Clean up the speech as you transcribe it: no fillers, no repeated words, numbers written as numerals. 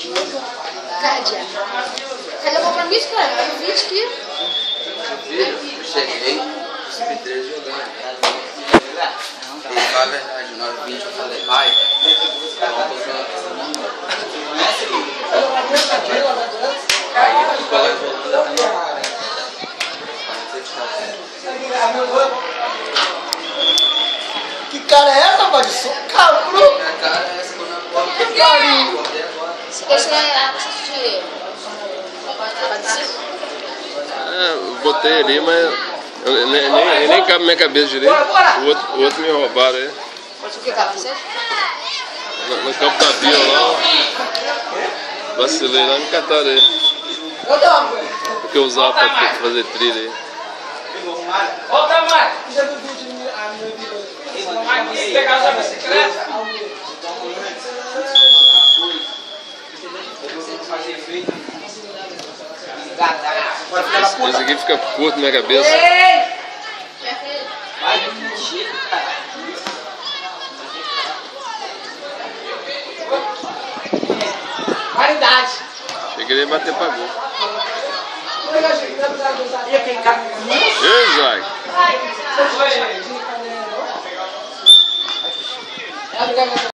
Cádia. Você levou pra mim, cara? Eu vi aqui. Filho, cheguei, subi 13 jogando. E falar a verdade, na hora 20 eu falei, pai, eu não tô jogando essa mão. Aí eu fui pra lá jogando também. Que cara é essa, rapaz? Cabro! Minha cara é essa quando eu boto. Que carinho! Você quer chegar a assistir? Eu botei ali, mas nem cabe na minha cabeça direito. O outro me roubaram aí. O que, capacete? No campo da Bio lá, vacilei lá, me cataram aí. Porque eu usava pra fazer trilha aí. Volta mais! Pegar a bicicleta? Isso aqui fica curto na minha cabeça. Qualidade! Cheguei a bater pra gol. E aquele cara? Ei, Zay!